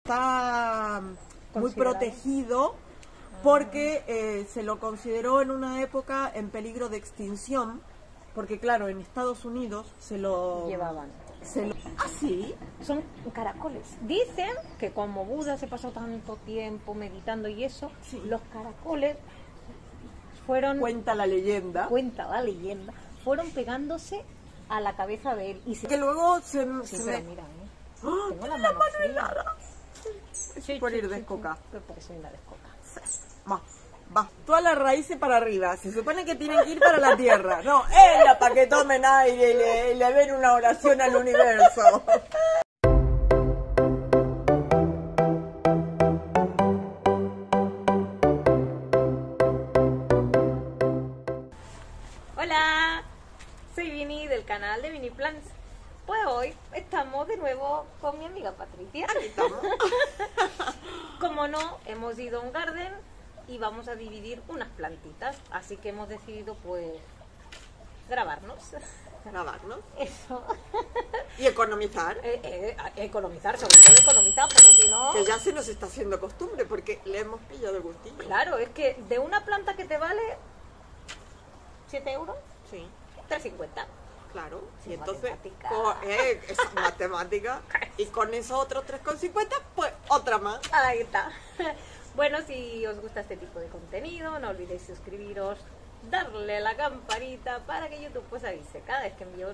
está muy protegido porque se lo consideró en una época en peligro de extinción, porque claro, en Estados Unidos se lo llevaban. ¿Ah, sí? Son caracoles. Dicen que como Buda se pasó tanto tiempo meditando y eso, Sí. los caracoles fueron... Cuenta la leyenda. Fueron pegándose a la cabeza de él. Y Que luego se pero ve... mira, ¡Ah! tengo la ¡Tiene mano fría. helada! Sí, por ir sí, de sí, escoca. sí, por eso ir de escoca. Va, todas las raíces para arriba. Se supone que tienen que ir para la tierra. No, ella para que tomen aire y le den una oración al universo. Hola, soy Vini del canal de Vini Plans. Pues hoy estamos de nuevo con mi amiga Patricia. Aquí estamos. Como no, hemos ido a un garden y vamos a dividir unas plantitas. Así que hemos decidido pues grabarnos. Grabarnos. Eso. Y economizar. Economizar, sobre todo economizar, pero si no... Que ya se nos está haciendo costumbre porque le hemos pillado el gustillo. Claro, es que de una planta que te vale 7 euros, Sí, 3,50. claro. Sí, Y entonces, matemática. esa matemática. Y con esos otros 3,50, pues otra más. Ahí está. Bueno, si os gusta este tipo de contenido, no olvidéis suscribiros, darle a la campanita para que YouTube pues avise cada vez que envío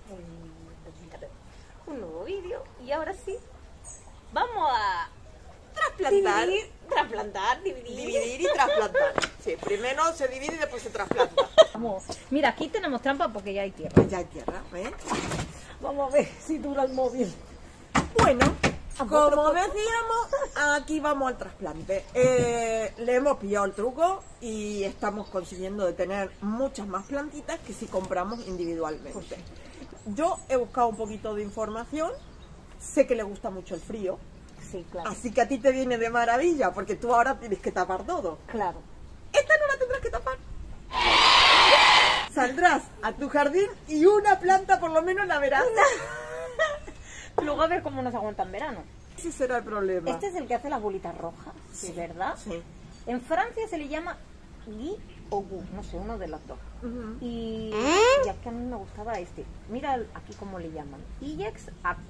un nuevo vídeo. Y ahora sí, vamos a Trasplantar. dividir. Y trasplantar. Sí, primero se divide y después se trasplanta. Vamos. Mira, aquí tenemos trampa porque ya hay tierra. Ya hay tierra, ¿ves? Vamos a ver si dura el móvil. Bueno, como decíamos, aquí vamos al trasplante. Le hemos pillado el truco y estamos consiguiendo de tener muchas más plantitas que si compramos individualmente. Yo he buscado un poquito de información, sé que le gusta mucho el frío, Sí, claro. así que a ti te viene de maravilla porque tú ahora tienes que tapar todo. Claro. Esta no la tendrás que tapar. Saldrás a tu jardín y una planta por lo menos la verás. Luego a ver cómo nos aguanta en verano. Ese será el problema. Este es el que hace las bolitas rojas, Sí, ¿verdad? Sí. En Francia se le llama Guy o Gu, no sé, uno de los dos. Ujú. Y ya que a mí me gustaba este. Mira aquí cómo le llaman. Ilex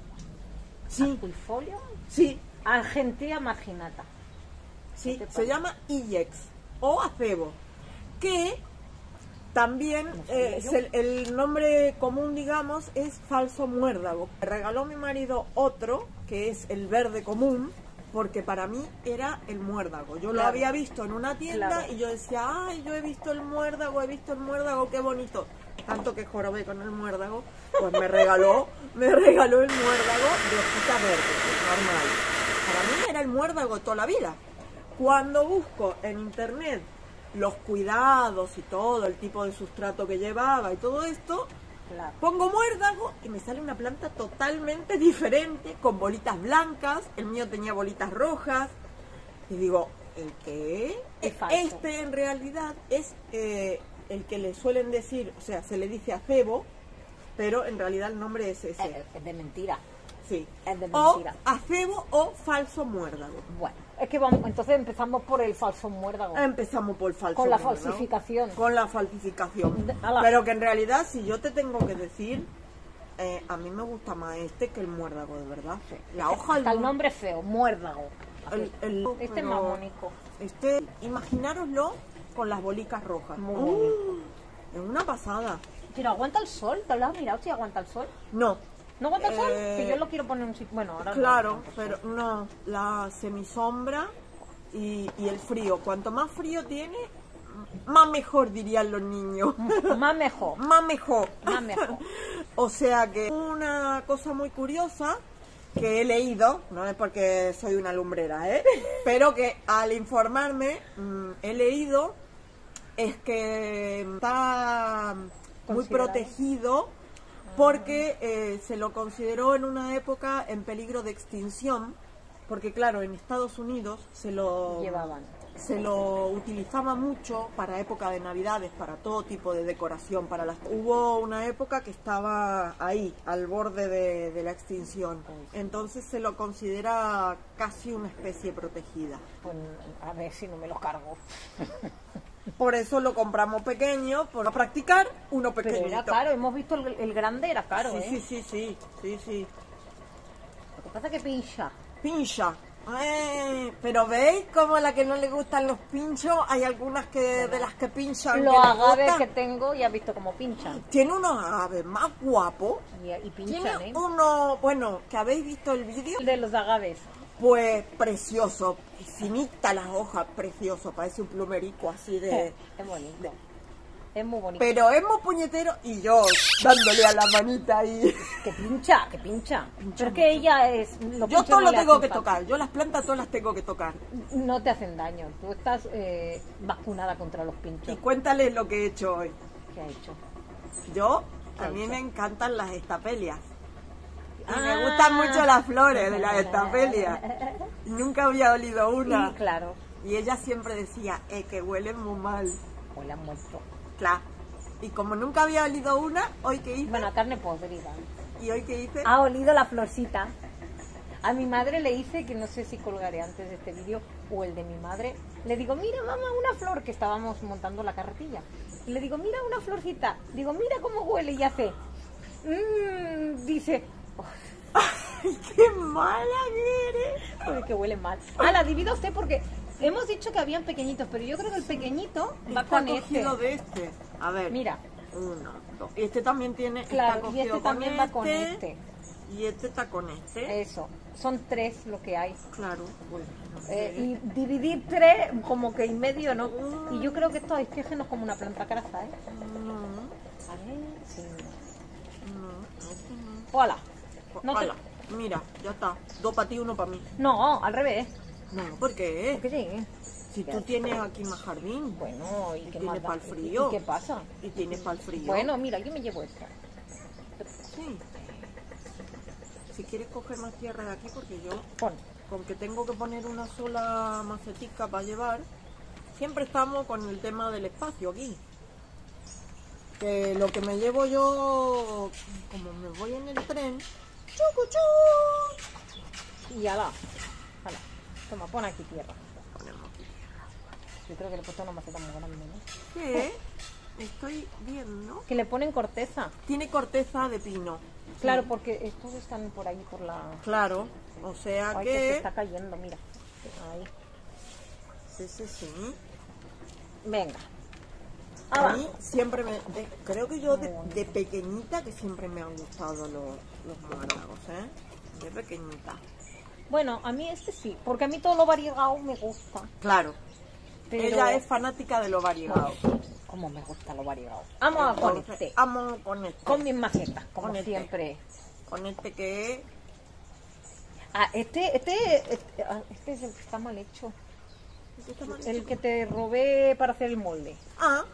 Sí, aquifolio sí, argentea marginata. sí, ¿Qué te se parece? llama Ilex o acebo, que también No sabía yo. el nombre común, digamos, es falso muérdago. Me regaló mi marido otro, que es el verde común, porque para mí era el muérdago. Yo lo Claro. había visto en una tienda Claro. y yo decía, ay, yo he visto el muérdago, qué bonito. Tanto que jorobé con el muérdago, pues me regaló el muérdago de hojita verde, normal. Para mí era el muérdago toda la vida. Cuando busco en internet los cuidados y todo, el tipo de sustrato que llevaba y todo esto, Claro. pongo muérdago y me sale una planta totalmente diferente, con bolitas blancas, el mío tenía bolitas rojas, y digo, ¿el qué? Es falso. Este en realidad es el que le suelen decir, o sea, se le dice acebo, pero en realidad el nombre es ese, Es de mentira. sí. es de O mentira. acebo o falso muérdago. Bueno, es que vamos, entonces empezamos por el falso muérdago. Empezamos por el falso Con la muérdago. falsificación. Con la falsificación. Ala. Pero que en realidad, si yo te tengo que decir, a mí me gusta más este que el muérdago, de verdad. La hoja... Hasta el nombre es feo, muérdago. Este es pero más bonito. Este, imaginároslo con las bolicas rojas. Muy bonito. Es una pasada. Pero aguanta el sol, ¿te lo has mirado si aguanta el sol? No, ¿No aguanta el sol? Que yo lo quiero poner en un sitio. Bueno, ahora no claro, aguanta el pero sol. no, la semisombra y el frío. Cuanto más frío tiene, más mejor, dirían los niños. Más mejor. Más mejor. Más mejor. O sea que una cosa muy curiosa que he leído, no es porque soy una lumbrera, pero que al informarme he leído es que está muy Considerado. protegido porque se lo consideró en una época en peligro de extinción, porque claro, en Estados Unidos se lo Llevaban. se lo utilizaba mucho para época de Navidades, para todo tipo de decoración. Hubo una época que estaba ahí, al borde de la extinción. Entonces se lo considera casi una especie protegida. Pues a ver si no me lo cargo. Por eso lo compramos pequeño, por practicar uno Pero pequeñito. era caro, hemos visto el grande, era caro, Sí, ¿eh? sí. Lo que pasa es que pincha. Pincha. Pero veis como a la que no le gustan los pinchos, hay algunas que de las que pinchan Los que les agaves gustan. que tengo, ya has visto cómo pinchan. Tiene unos agaves más guapos. Y pinchan, Tiene ¿eh? uno, bueno, que habéis visto el vídeo, El de los agaves. pues precioso, finita las hojas, precioso, parece un plumerico así de... Es bonito. Es muy bonito. Pero es muy puñetero y yo dándole a la manita ahí. Que pincha, que pincha. Pero es que ella es... Yo pinchos todo no lo le tengo hacen que falta. tocar, yo las plantas todas las tengo que tocar. No te hacen daño. Tú estás vacunada contra los Y pinchos. cuéntales lo que he hecho hoy. ¿Qué ha hecho? Yo, ¿Qué a mí ha me hecho? encantan las estapelias. Y me Ah. gustan mucho las flores de las estapelias. Nunca había olido una. Sí, claro. Y ella siempre decía, que huelen muy mal. Pues la han muerto. Claro. Y como nunca había olido una, hoy que hice, Bueno, carne podrida. y hoy que hice, Ha olido la florcita. A mi madre le hice, que no sé si colgaré antes de este vídeo o el de mi madre, le digo, mira mamá, una flor, que estábamos montando la carretilla. Y le digo, mira una florcita. Digo, mira cómo huele y hace. Dice, ¡ay, qué mala que eres! "Uy, que huele mal. Ah, la divida usted porque hemos dicho que habían pequeñitos, pero yo creo que el pequeñito va Está con este. cogido de este. A ver. Mira. Uno, dos. Y este también tiene. Claro, está y este cogido también va con este. Y este está con este. Eso. Son 3 lo que hay. Claro. Bueno, Y dividir 3 como que en medio, ¿no? Y yo creo que esto es como una planta grasa, ¿eh? no, A ver, sí. no, este no. Hola. No, te- Hala, mira, ya está. 2 para ti, 1 para mí. no, al revés. No, ¿por qué? ¿Por qué sí? Si tú tienes aquí más jardín. Bueno, ¿y qué tienes más da? pa'l frío. ¿Y qué pasa? Y tienes para el frío. Bueno, mira, yo me llevo esta. Sí. Si quieres coger más tierra de aquí, porque yo, Pon. con que tengo que poner una sola macetica para llevar, siempre estamos con el tema del espacio aquí. Que lo que me llevo yo, como me voy en el tren, chucu, Y ala. Ala. Toma, pon aquí tierra. ponemos aquí. Yo creo que le he puesto una maceta muy grande, ¿no? ¿Qué? Estoy viendo. Que le ponen corteza. Tiene corteza de pino. Claro, porque estos están por ahí, por la... Claro, o sea Ay, que se que... está cayendo, mira. Ahí. Sí. Venga. A mí siempre creo que yo de pequeñita que siempre me han gustado los muérdago, de pequeñita. Bueno, a mí este sí, porque a mí todo lo variegado me gusta. Claro, Pero... ella es fanática de lo variegado. Como me gusta lo variegado. Vamos con Entonces, este. amo con este. Con mis macetas, como Con este. siempre. Con este que es... Ah, este es el que está mal hecho. El que te robé para hacer el molde. Ah,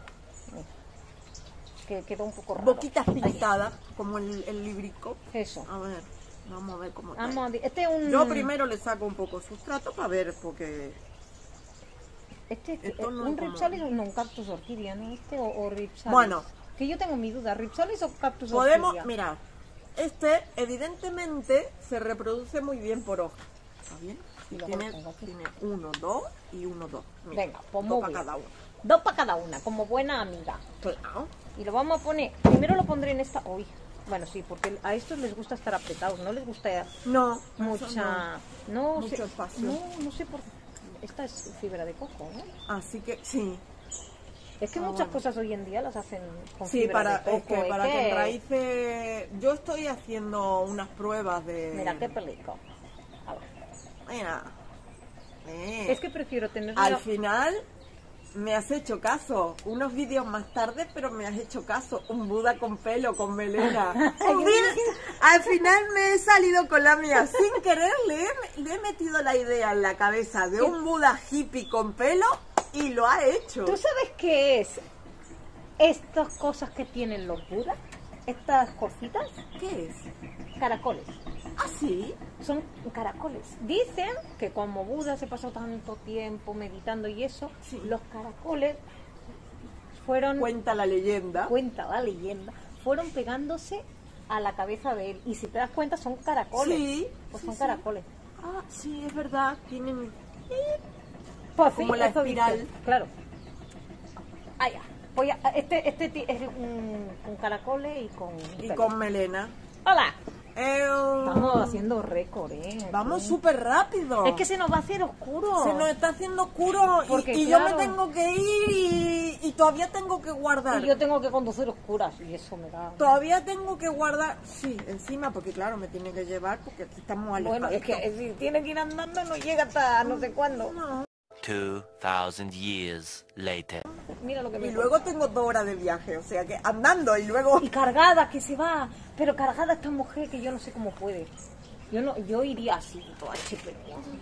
Que quedó un poco raro. boquitas pintadas, como el librico. Eso. A ver, vamos a ver cómo está. Este es un... Yo primero le saco un poco sustrato para ver, porque... Este es esto no un es como- ripsalis o no, un cactus orquídea, ¿no? O ripsalis. Bueno. Que yo tengo mi duda, ripsalis o cactus Podemos, orquídea. mirar, este evidentemente se reproduce muy bien por hoja. ¿Está bien? Y Y luego tiene, lo pongo aquí. tiene 1, 2 y 1, 2. Venga, pues dos muy para bien. cada uno. 2 para cada una, como buena amiga. Claro. Y lo vamos a poner, primero lo pondré en esta, uy, bueno sí, porque a estos les gusta estar apretados, no les gusta No, eso mucha, no, Mucho sé, espacio. no sé por qué, esta es fibra de coco, ¿no? no. Así que sí. Es que muchas cosas hoy en día las hacen con Sí, fibra para, de coco, es que para que en raíces... Yo estoy haciendo unas pruebas de... Mira qué pelico. A ver. Mira. Es que prefiero tener Al final me has hecho caso. Unos vídeos más tarde, pero me has hecho caso. Un Buda con pelo, con melena. Al final me he salido con la mía. Sin querer le he metido la idea en la cabeza de un Buda hippie con pelo y lo ha hecho. ¿Tú sabes qué es estas cosas que tienen los budas? Estas cositas, ¿Qué es? caracoles. Ah, sí. Son caracoles. Dicen que como Buda se pasó tanto tiempo meditando y eso, Sí. los caracoles fueron, Cuenta la leyenda. cuenta la leyenda, fueron pegándose a la cabeza de él. Y si te das cuenta son caracoles. Sí, Pues sí, son sí. caracoles. Ah, sí, es verdad. Tienen... Pues Como sí, la eso espiral. dicen, claro. Ah, ya. Voy a, es con caracoles y con... Y pelo. con melena. ¡Hola! Eh, Estamos haciendo récord, ¿eh? Vamos Sí. súper rápido. Es que se nos va a hacer oscuro. Se nos está haciendo oscuro Porque, y claro. yo me tengo que ir y todavía tengo que guardar. Y yo tengo que conducir oscuras y eso me da... Todavía tengo que guardar, sí, encima, porque claro, me tiene que llevar porque aquí estamos alejados. Bueno, es que si tiene que ir andando no llega hasta no sé cuándo. No. 2,000 years later. Mira lo que me... Y luego tengo 2 horas de viaje, o sea que andando y luego... Y cargada, que se va. Pero cargada esta mujer que yo no sé cómo puede. Yo iría así, toda HP.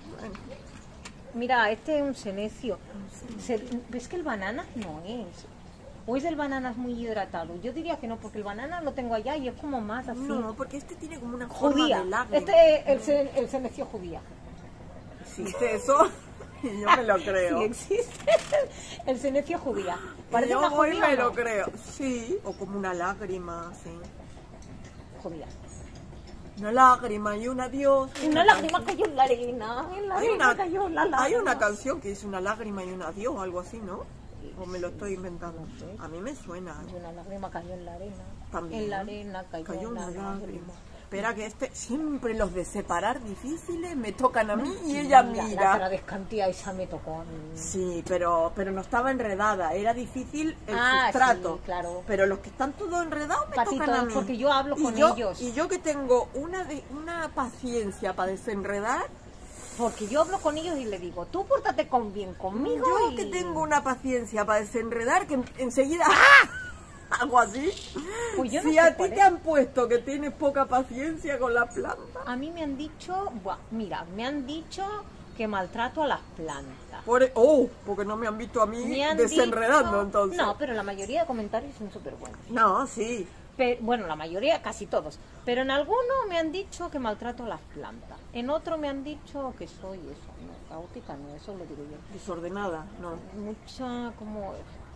Mira, este es un senecio. ¿Ves que el banana no es? ¿O es el banana muy hidratado? Yo diría que no, porque el banana lo tengo allá y es como más así. No, porque este tiene como una forma Judía. de lágrima. Este es el senecio judía. ¿Existe eso? Y yo me lo creo. Sí existe. El senecio judía. Y Parece yo una voy y judía. me ¿no? lo creo. Sí, o como una lágrima, sí. Judía. Una lágrima y un adiós. Y una lágrima cayó en la arena. En la Hay arena una, cayó la lágrima. hay una canción que dice una lágrima y un adiós o algo así, ¿no? O me lo estoy inventando. No sé. A mí me suena. Y una lágrima cayó en la arena. También. En la arena cayó una una lágrima. Espera que siempre los de separar difíciles me tocan a mí y ella La mira. travescantía esa me tocó a mí. Sí, pero no estaba enredada, era difícil el Ah, sustrato. sí, claro. Pero los que están todos enredados me Patito, tocan a mí. porque yo hablo Y con yo- ellos. Y yo que tengo una paciencia para desenredar, Porque yo hablo con ellos y le digo, tú pórtate bien conmigo. yo y... que tengo una paciencia para desenredar, que enseguida ¡ah! Hago así. Pues yo no Si sé a ti cuál te es. han puesto que tienes poca paciencia con la planta, A mí me han dicho, mira, me han dicho que maltrato a las plantas. porque no me han visto a mí Me han desenredando dicho- entonces. No, pero la mayoría de comentarios son súper buenos. No, sí. Bueno, la mayoría, casi todos. Pero en alguno me han dicho que maltrato a las plantas. En otro me han dicho que soy eso. No, caótica no, eso lo digo yo. Desordenada, no. Mucha, como...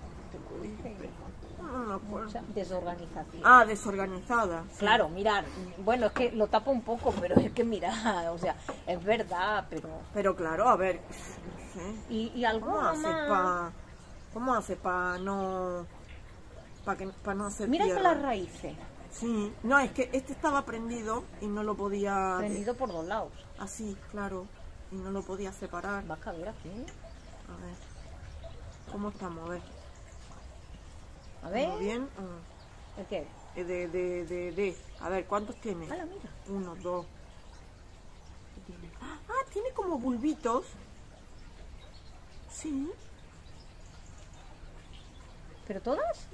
No me acuerdo. Mucha desorganización. Ah, desorganizada. sí. Claro, mirar, bueno, es que lo tapo un poco, pero es que mira, o sea, es verdad, pero... Pero claro, a ver, no sé. Y ¿Cómo alguno hace más... ¿Cómo hace para no... para no hacer Mira tierra? que las raíces, Sí, no, es que este estaba prendido y no lo podía... prendido por dos lados. Así, claro, y no lo podía separar. Va a caber aquí. A ver, ¿cómo estamos? A ver, A ver, ¿estamos bien? ¿el qué? A ver, ¿cuántos tiene? Hala, mira. 1, 2. Ah, tiene como bulbitos. Sí. ¿Pero todas?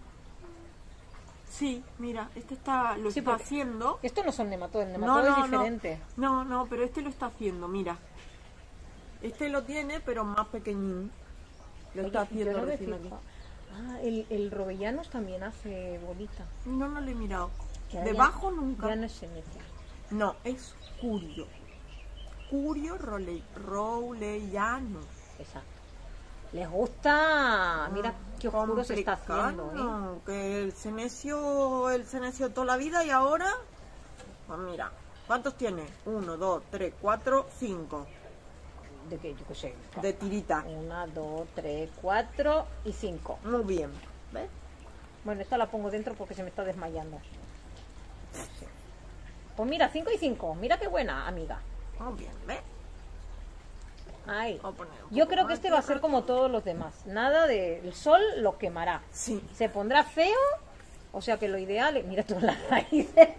Sí, mira, este lo Sí, está porque- haciendo. Esto no son nematodos, el nematodo es diferente. No, pero este lo está haciendo, mira. Este lo tiene, pero más pequeñín. Lo está Oye, yo haciendo no me recién fijo. aquí. Ah, el rovellanos también hace bolita. No lo he mirado. Que Debajo ya- nunca. Ya no es senecia. No, es curio. Curio rouleyano. Exacto. Les gusta. Mira qué oscuro se está haciendo, ¿eh? Complicado, que el cenecio toda la vida y ahora, pues mira, ¿cuántos tiene? 1, 2, 3, 4, 5 ¿De qué? Yo qué sé. de tirita. 1, 2, 3, 4 y 5. Muy bien. ¿Ves? Bueno, esta la pongo dentro porque se me está desmayando. Sí. Pues mira, 5 y 5. Mira qué buena, amiga. Muy bien, ¿ves? Ahí. Voy a poner un Yo poco creo que más este va a tierra. ser como todos los demás. Nada de... El sol lo quemará. Sí. Se pondrá feo. O sea que lo ideal es... Mira todas las raíces.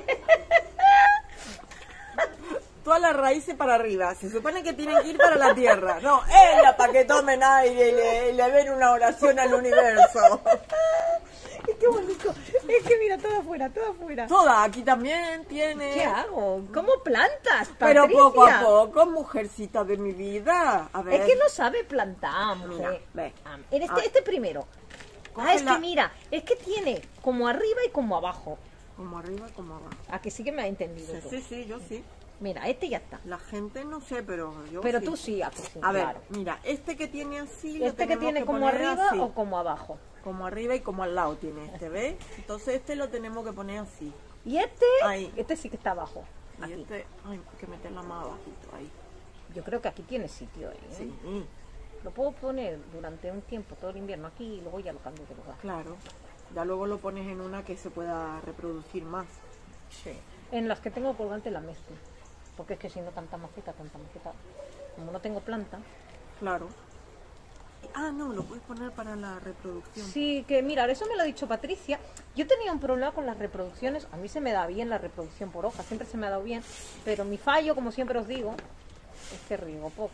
Todas las raíces para arriba. Se supone que tienen que ir para la tierra. No, ella para que tomen aire y le den una oración al universo. Qué bonito. Es que mira, todo afuera, todo afuera. Toda, aquí también tiene. ¿Qué hago? ¿Cómo plantas, Pero Patricia? poco a poco, mujercita de mi vida. A ver. Es que no sabe plantar, mujer. Mira, ve. En A ver. este primero. Coge Es la- que mira, es que tiene como arriba y como abajo. Como arriba, como abajo. ¿A que sí que me has entendido Sí, tú? sí, sí, yo sí. Mira, este ya está. La gente no sé, pero yo Pero sí. tú sí, a que sí, A ver, claro. mira, este que tiene así, lo Este que tenemos tiene como poner arriba así. o como abajo. Como arriba y como al lado tiene este, ¿ves? Entonces este lo tenemos que poner así. Y este, Ahí. este sí que está abajo. Y Aquí. este, ay, hay que meterla más abajito, ahí. Yo creo que aquí tiene sitio, ¿eh? Sí, Lo puedo poner durante un tiempo, todo el invierno aquí, y luego ya lo cambio de lugar. claro. Ya luego lo pones en una que se pueda reproducir más. Sí. En las que tengo colgante la mezclo. Porque es que si no, tanta maceta. Como no tengo planta. Claro. Ah, no, lo puedes poner para la reproducción. Sí, que mira, eso me lo ha dicho Patricia. Yo tenía un problema con las reproducciones. A mí se me da bien la reproducción por hoja, siempre se me ha dado bien. Pero mi fallo, como siempre os digo, es que riego poco.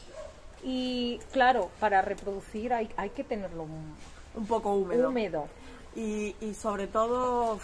Y claro, para reproducir hay que tenerlo Un poco húmedo. húmedo. Y sobre todo,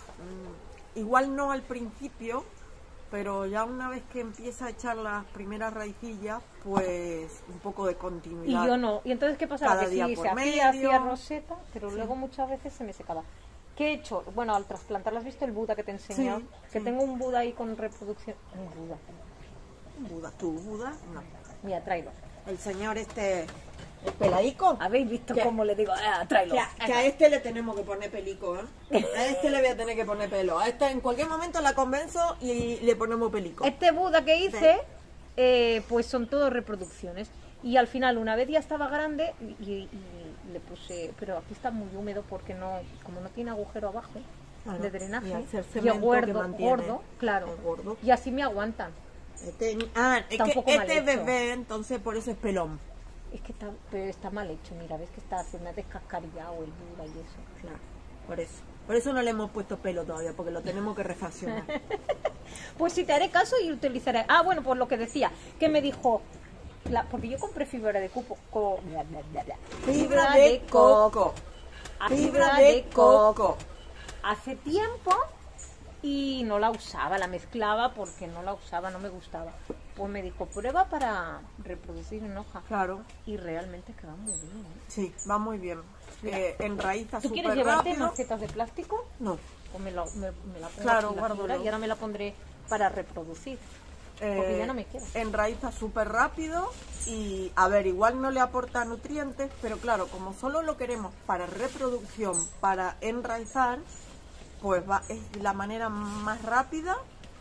igual no al principio, pero ya una vez que empieza a echar las primeras raicillas, pues un poco de Y continuidad. yo no. Y entonces, ¿qué pasaba? Cada Que día sí, por se medio. hacía roseta, pero luego muchas veces se me secaba. ¿Qué he hecho? Bueno, al trasplantarla, ¿has visto el Buda que te enseñé? Sí, Que sí. tengo un Buda ahí con reproducción. Un Buda. Buda, ¿tú, Buda? No. Mira, tráelo. El señor el peladico. ¿Habéis visto ¿Qué? cómo le digo? Tráelo. Que a este le tenemos que poner pelico, ¿eh? A este le voy a tener que poner pelo. A esta en cualquier momento la convenzo y le ponemos pelico. Este Buda que hice, pues son todas reproducciones. Y al final, una vez ya estaba grande, y le puse... Pero aquí está muy húmedo porque no, como no tiene agujero abajo Claro, de drenaje, y al ser y cemento que gordo, mantiene, claro. es gordo. Y así me aguantan. Es Está que un poco mal este es hecho. bebé, entonces por eso es pelón. Es que está, pero está mal hecho, mira, ves que está haciendo descascarillado el Buda y eso. Claro, por eso. Por eso no le hemos puesto pelo todavía, porque lo tenemos que refaccionar. Pues si te haré caso y utilizaré... Ah, bueno, pues lo que decía, que me dijo... porque yo compré fibra de coco. Fibra de coco. Fibra de coco. Hace tiempo y no la usaba, la mezclaba porque no la usaba, no me gustaba. Pues me dijo, prueba para reproducir en hoja. Claro, Y realmente queda muy bien, ¿eh? sí, va muy bien. Enraiza ¿Tú quieres súper llevarte rápido. macetas de plástico? No, Pues me la pongo Claro, aquí la guárdalo. fibra y ahora me la pondré para reproducir. Porque ya no me queda. enraiza súper rápido y, a ver, igual no le aporta nutrientes, pero claro, como solo lo queremos para reproducción, para enraizar, pues es la manera más rápida,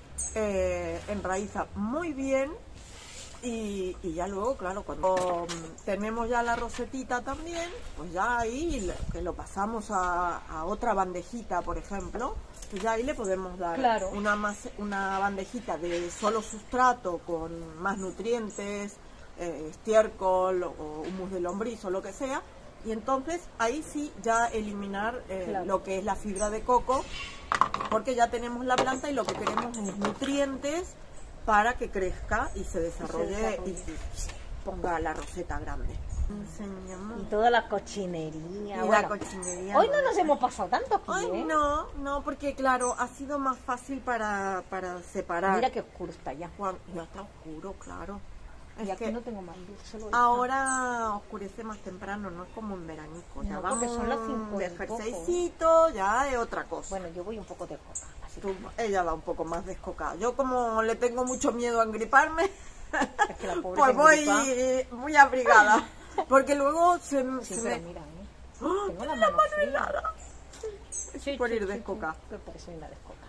enraiza muy bien y ya luego, claro, cuando tenemos ya la rosetita también, pues ya ahí que lo pasamos a otra bandejita, por ejemplo, pues ya ahí le podemos dar Claro. una bandejita de solo sustrato con más nutrientes, estiércol o humus de lombriz o lo que sea, y entonces ahí sí ya eliminar Claro. lo que es la fibra de coco, porque ya tenemos la planta y lo que queremos es nutrientes para que crezca y se desarrolle y ponga la roseta grande. Enseñamos. Y toda la cochinería. Y la Bueno, cochinería. hoy no nos hemos pasado tanto aquí, Ay, ¿eh? no, porque claro, ha sido más fácil para separar. Mira qué oscuro está ya. Ya está oscuro, claro. Y Es aquí que no tengo más luz, solo esta. ahora oscurece más temprano, no es como en veranico. Ya No, vamos porque son las 5 de y poco. jerseycito, ya es otra cosa. Bueno, yo voy un poco de coca. Así que Ella va un poco más descocada. Yo como le tengo mucho miedo a engriparme, es que la pobre pues se voy engripa. muy abrigada. Porque luego Sí, se pero me... mira, ¿eh? ¡Ah! Tengo la Tiene mano fría. helada. Sí, por sí, ir sí, descocada. sí, pero porque soy una descoca.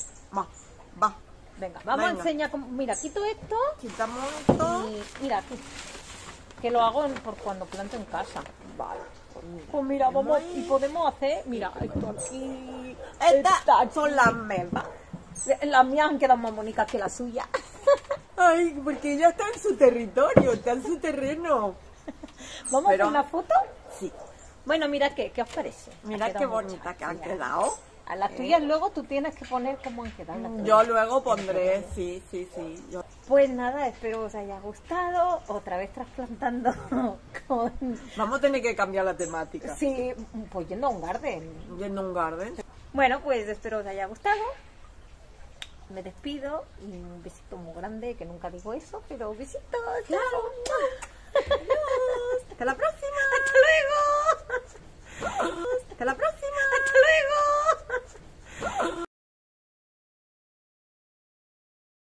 Va. Venga, vamos Venga. a enseñar cómo... Mira, quito esto Quitamos esto. y mira aquí. Que lo hago por cuando planto en casa. Vale. Pues mira, vamos y podemos hacer... Mira, esto aquí... Estas son las mesas. Las mías han quedado más bonitas que las suyas. Ay, porque ella está en su territorio, está en su terreno. ¿Vamos Pero- a hacer una foto? Sí. Bueno, mira qué os parece. Mira Ha qué quedado bonita mucho. que han Mira. quedado. A las tuyas luego tú tienes que poner cómo han quedado las tuyas. Yo luego pondré, sí. Yo- Pues nada, espero os haya gustado. Otra vez trasplantando con... Vamos a tener que cambiar la temática. Sí, pues yendo a un garden. Yendo a un garden. Bueno, pues espero os haya gustado. Me despido y un besito muy grande, que nunca digo eso, pero besitos. Chao.